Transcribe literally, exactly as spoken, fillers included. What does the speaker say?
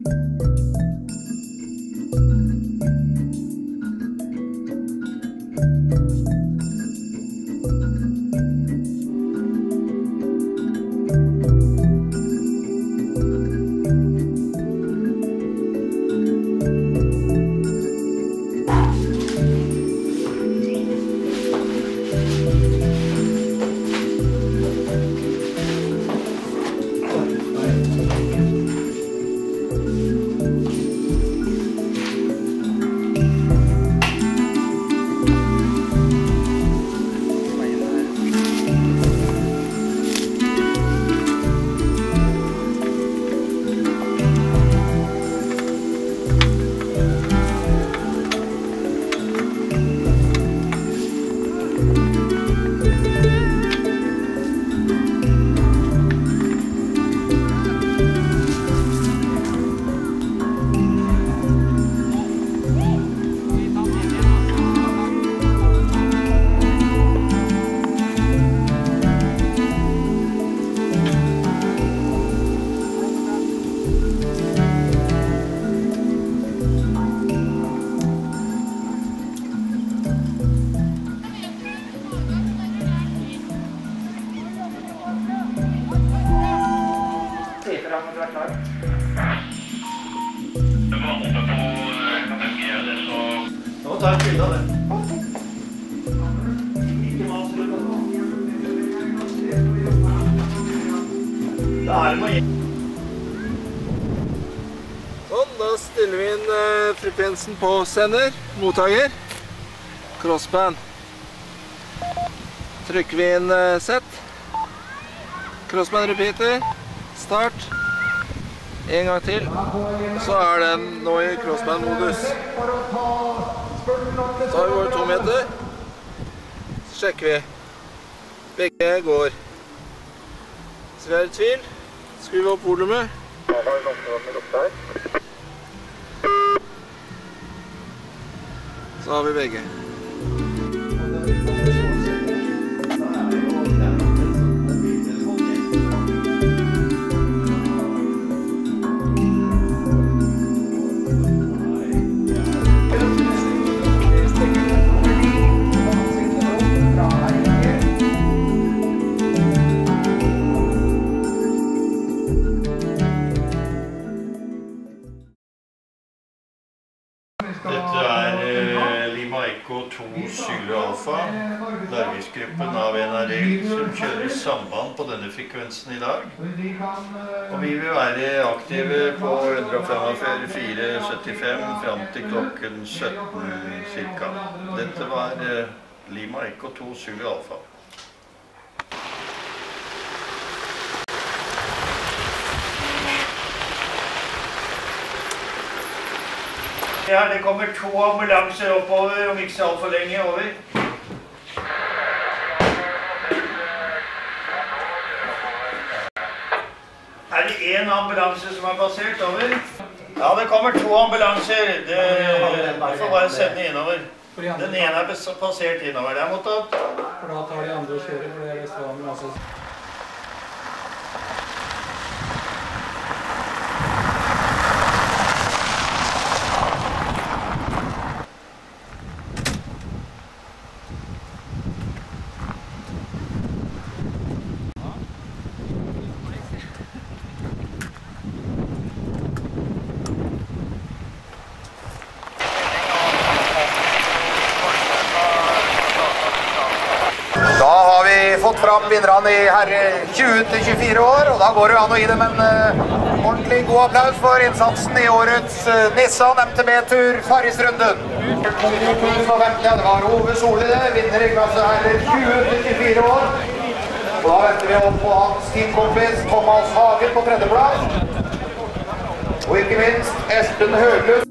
Nå tar jeg bilde av det. Sånn, da stiller vi inn uh, frekvensen på sender, mottaker, crossband. Trykker vi inn uh, set, crossband repeater, start, en gang til, så er den nå i crossband-modus. Så har vi våre to meter, så sjekker vi. Begge går. Så vi er i tvil, skrur vi opp volumet. Så har vi begge. Dette er eh, Lima Echo to Zulu Alpha, Larviksgruppen av N R L, som kjører samband på denne frekvensen i dag. Og vi vil være aktive på ett femogfyrre fire syttifem fram til klokken sytten cirka. Dette var eh, Lima Echo to Zulu Alpha. Ja, det kommer to ambulanser oppover, om ikke så alt for lenge, over. Er det en ambulanse som er passert over? Ja, det kommer to ambulanser. Det, vi får bare sende innover. Den ene er passert innover. Det er mottatt. For da tar de andre og kjører, for det er resten av ambulansen. Fått fram vinnerne i herre tjue til tjuefire år, og da går det an å gi dem en uh, ordentlig god applaus for innsatsen i årets uh, Nissan M T B-tur Farrisrunden. Det var Ove Solide, vinner i klasse herre tjue til tjuefire år. Og da venter vi opp på hans teamkompis Thomas Hagen på tredjeplass. Og ikke minst Espen Høglund.